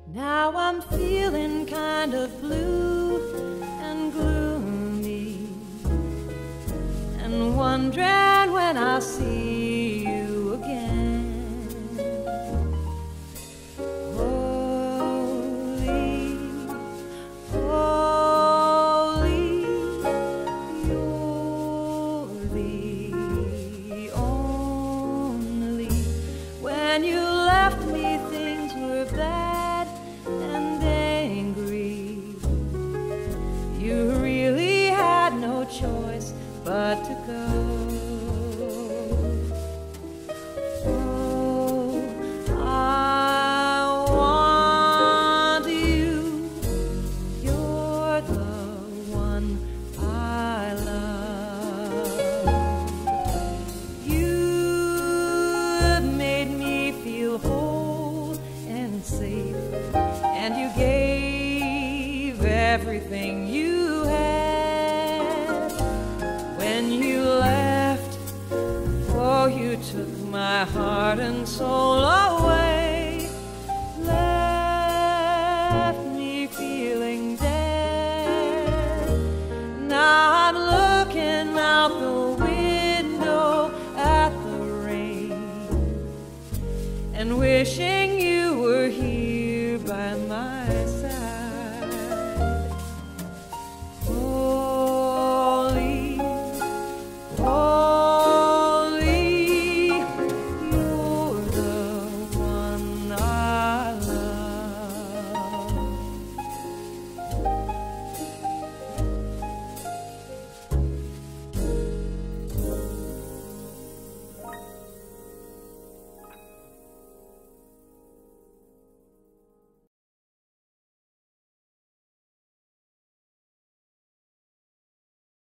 Now I'm feeling kind of blue and gloomy, and wondering when I'll see you again. Holy, holy, you're the only. When you left me, things were bad and angry. You really had no choice but to go. Oh, I want you. You're the one I love. You made me feel whole and safe, and you gave everything you had. When you left, oh, you took my heart and soul away, left me feeling dead. Now I'm looking out the window at the rain and wishing you were here by my side.